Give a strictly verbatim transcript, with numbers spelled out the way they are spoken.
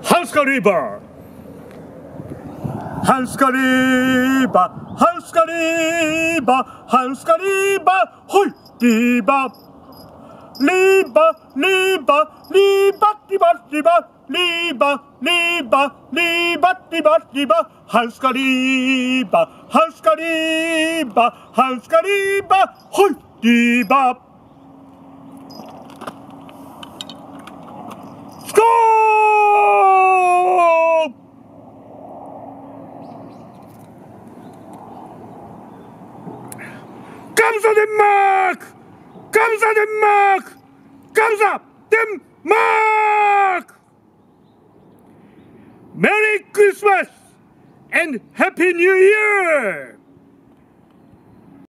Halska Riba! Halska Riba! Halska Riba! Halska Riba! Hoi! Riba! Liba! Liba! Liba! Liba! Liba! Liba! Liba! Liba! Liba! Liba! Halska Riba! Halska Riba! Halska Riba! Hoi! Riba! Skål! Kamsa Denmark! Kamsa Denmark! Kamsa Denmark! Merry Christmas and Happy New Year!